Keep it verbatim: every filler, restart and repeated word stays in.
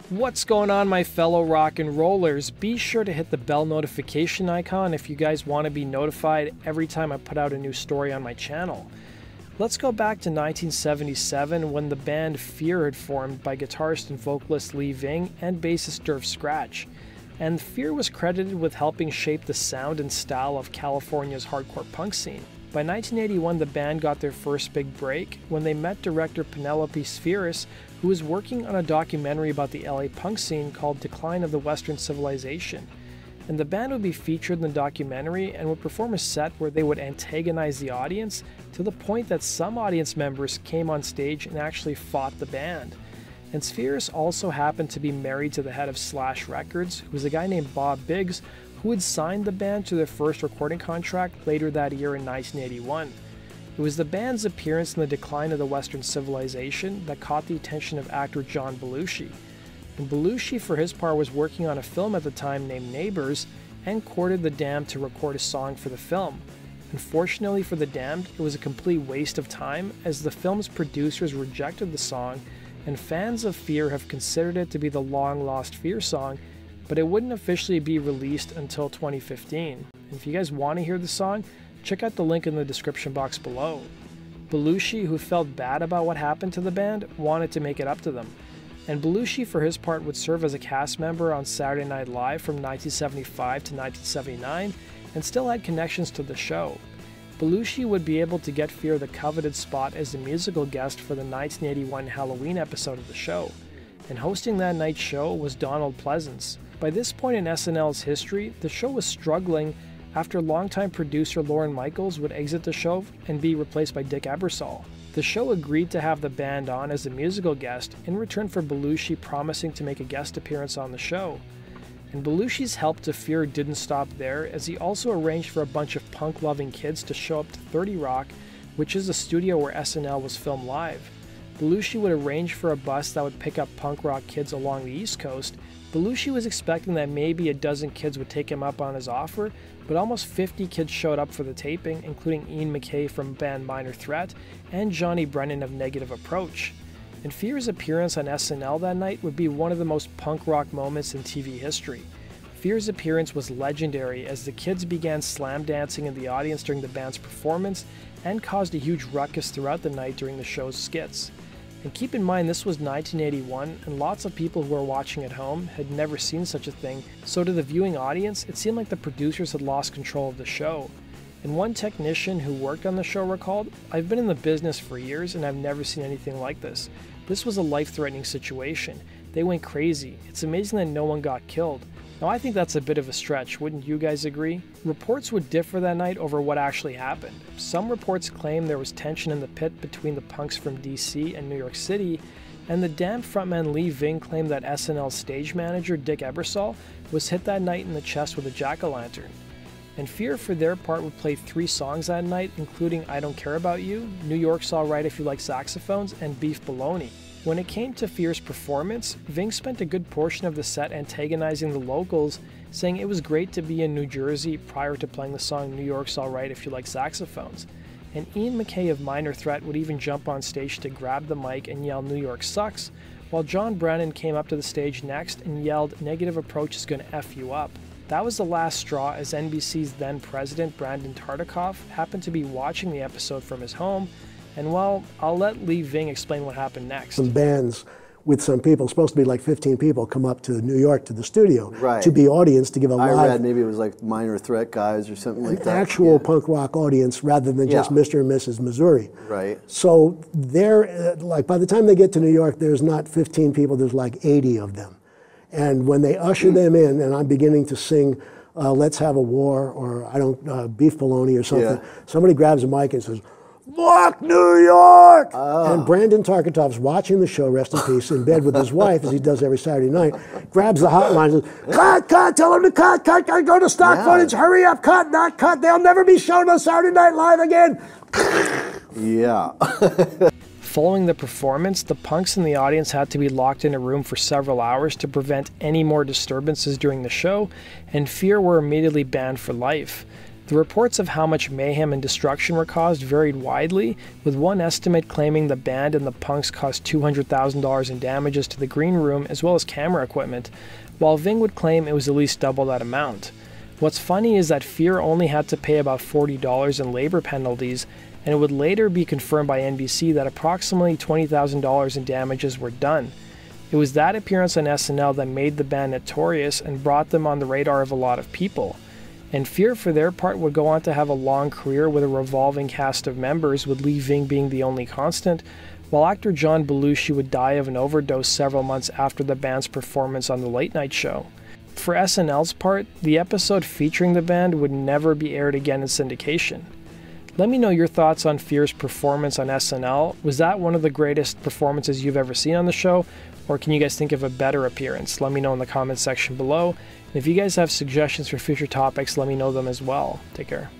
What's going on, my fellow rock and rollers? Be sure to hit the bell notification icon if you guys want to be notified every time I put out a new story on my channel. Let's go back to nineteen seventy-seven when the band Fear had formed by guitarist and vocalist Lee Ving and bassist Derv Scratch. And Fear was credited with helping shape the sound and style of California's hardcore punk scene. By nineteen eighty-one, the band got their first big break when they met director Penelope Spheeris, who was working on a documentary about the L A punk scene called Decline of the Western Civilization. And the band would be featured in the documentary and would perform a set where they would antagonize the audience to the point that some audience members came on stage and actually fought the band. And Spheeris also happened to be married to the head of Slash Records, who was a guy named Bob Biggs, who had signed the band to their first recording contract later that year in nineteen eighty-one. It was the band's appearance in the Decline of the Western Civilization that caught the attention of actor John Belushi. And Belushi, for his part, was working on a film at the time named Neighbors and courted the Damned to record a song for the film. Unfortunately for the Damned, it was a complete waste of time as the film's producers rejected the song, and fans of Fear have considered it to be the long-lost Fear song, but it wouldn't officially be released until twenty fifteen. And if you guys want to hear the song, check out the link in the description box below. Belushi, who felt bad about what happened to the band, wanted to make it up to them. And Belushi, for his part, would serve as a cast member on Saturday Night Live from nineteen seventy-five to nineteen seventy-nine and still had connections to the show. Belushi would be able to get Fear the coveted spot as a musical guest for the nineteen eighty-one Halloween episode of the show. And hosting that night's show was Donald Pleasence. By this point in S N L's history, the show was struggling after longtime producer Lorne Michaels would exit the show and be replaced by Dick Ebersol. The show agreed to have the band on as a musical guest in return for Belushi promising to make a guest appearance on the show. And Belushi's help to Fear didn't stop there, as he also arranged for a bunch of punk-loving kids to show up to thirty Rock, which is the studio where S N L was filmed live. Belushi would arrange for a bus that would pick up punk rock kids along the East Coast. Belushi was expecting that maybe a dozen kids would take him up on his offer, but almost fifty kids showed up for the taping, including Ian MacKaye from band Minor Threat and Johnny Brennan of Negative Approach. And Fear's appearance on S N L that night would be one of the most punk rock moments in T V history. Fear's appearance was legendary as the kids began slam dancing in the audience during the band's performance and caused a huge ruckus throughout the night during the show's skits. And keep in mind, this was nineteen eighty-one, and lots of people who were watching at home had never seen such a thing, so to the viewing audience, it seemed like the producers had lost control of the show. And one technician who worked on the show recalled, "I've been in the business for years and I've never seen anything like this. This was a life-threatening situation. They went crazy. It's amazing that no one got killed." Now I think that's a bit of a stretch, wouldn't you guys agree? Reports would differ that night over what actually happened. Some reports claim there was tension in the pit between the punks from D C and New York City, and the Damned frontman Lee Ving claimed that S N L stage manager Dick Ebersol was hit that night in the chest with a jack-o'-lantern. And Fear, for their part, would play three songs that night, including I Don't Care About You, New York's Alright If You Like Saxophones, and Beef Bologna. When it came to Fear's performance, Ving spent a good portion of the set antagonizing the locals, saying it was great to be in New Jersey prior to playing the song New York's Alright If You Like Saxophones. And Ian MacKaye of Minor Threat would even jump on stage to grab the mic and yell New York sucks, while John Brennan came up to the stage next and yelled Negative Approach is gonna F you up. That was the last straw, as N B C's then president Brandon Tartikoff happened to be watching the episode from his home, and well, I'll let Lee Ving explain what happened next. Some bands with some people, supposed to be like fifteen people, come up to New York to the studio right. to be audience, to give a I live. I read maybe it was like Minor Threat guys or something like that. Actual yeah. punk rock audience rather than just yeah. Mister and Missus Missouri. Right. So they're, like, by the time they get to New York, there's not fifteen people, there's like eighty of them. And when they usher them in, and I'm beginning to sing uh, Let's Have a War, or I don't, uh, Beef Bologna or something, yeah. somebody grabs a mic and says, "Fuck New York!" Oh. And Brandon Tartikoff's watching the show, rest in peace, in bed with his wife, as he does every Saturday night, grabs the hotline and says, "Cut, cut, tell him to cut, cut, cut, go to stock yeah. footage, hurry up, cut, not cut, they'll never be shown on Saturday Night Live again." Yeah. Following the performance, the punks in the audience had to be locked in a room for several hours to prevent any more disturbances during the show, and Fear were immediately banned for life. The reports of how much mayhem and destruction were caused varied widely, with one estimate claiming the band and the punks caused two hundred thousand dollars in damages to the green room as well as camera equipment, while Ving would claim it was at least double that amount. What's funny is that Fear only had to pay about forty dollars in labor penalties, and it would later be confirmed by N B C that approximately twenty thousand dollars in damages were done. It was that appearance on S N L that made the band notorious and brought them on the radar of a lot of people. And Fear, for their part, would go on to have a long career with a revolving cast of members, with Lee Ving being the only constant, while actor John Belushi would die of an overdose several months after the band's performance on The Late Night Show. For S N L's part, the episode featuring the band would never be aired again in syndication. Let me know your thoughts on Fear's performance on S N L. Was that one of the greatest performances you've ever seen on the show? Or can you guys think of a better appearance? Let me know in the comments section below. And if you guys have suggestions for future topics, let me know them as well. Take care.